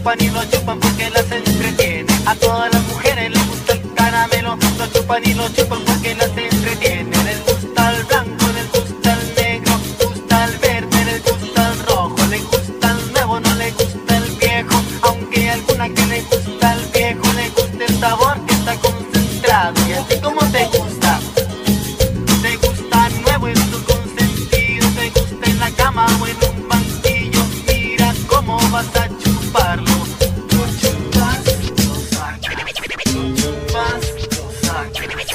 chupan y lo chupan porque las entretiene. A todas las mujeres les gusta el caramelo, lo chupan y lo chupan porque las entretiene. Les gusta el blanco, les gusta el negro, les gusta el verde, les gusta el rojo, les gusta el nuevo, no les gusta el viejo. Aunque hay alguna que le gusta el viejo, le gusta el sabor que está concentrado. Y así como te gusta nuevo en tu consentido, te gusta en la cama o en un banquillo, mira cómo vas a chuparlo. Tú chupas, lo sacas. Tú chupas, lo sacas.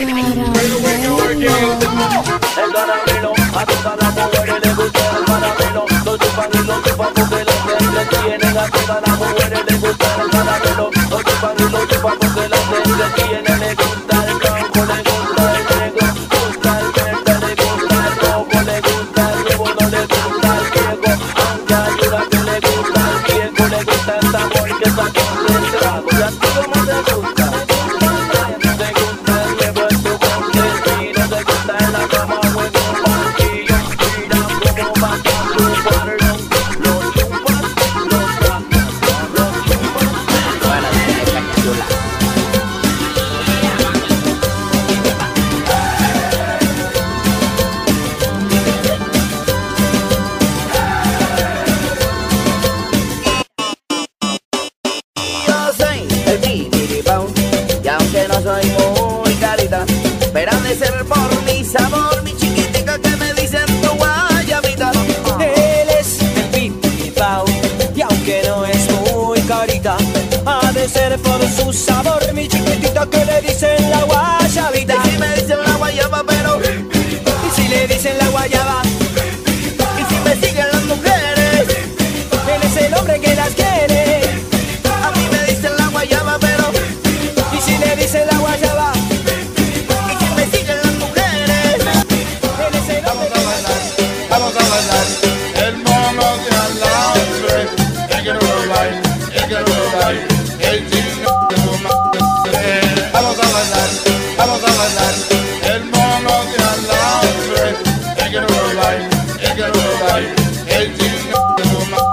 El caramelo, a todas las mujeres les gusta el caramelo. Lo chupan y lo chupan porque las entretienen. A todas las mujeres les gusta el caramelo. Lo chupan y lo chupan porque las entretienen. Les gusta el blanco, les gusta el negro, les gusta el verde, les gusta el rojo, les gusta el nuevo, no les gusta el viejo. Aunque hay una que le gusta el viejo, le gusta el sabor que está concentrado. Y a ti como te gusta, te gusta el nuevo en tu consentido, te gusta en la cama o en un banquillo. Mira cómo vas a chuparlo, lo chupas, lo sacas, lo chupas. Soy muy carita, pero han de ser por mi sabor, mi chiquitica que me dicen tu guayabita. Él es el Pipipao, y aunque no es muy carita, ha de ser por su sabor, mi chiquitita que le dicen la guayabita. Y si me dicen la guayaba, pero y si le dicen la guayaba, y si me siguen las mujeres, él es el hombre que las quiere. a mí me dicen la guayaba, pero y si le dicen la guayaba, y si me siguen las mujeres, él es el hombre que las quiere. Vamos a bailar el mono de alambre, el que no lo baila, el que no lo baila, el chino de su madre. Vamos a bailar el mono de alambre, el que no lo baila, el que no lo baila, el chino de su madre.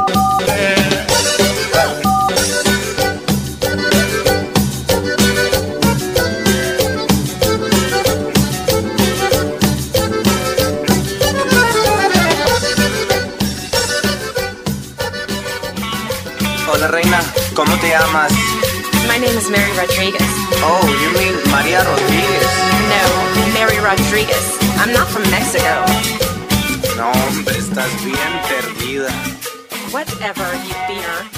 Hola reina, ¿cómo te llamas? My name is Mary Rodriguez. Oh, you mean María Rodríguez. No, Mary Rodriguez. I'm not from Mexico. No, hombre, estás bien perdida. Whatever, you fear.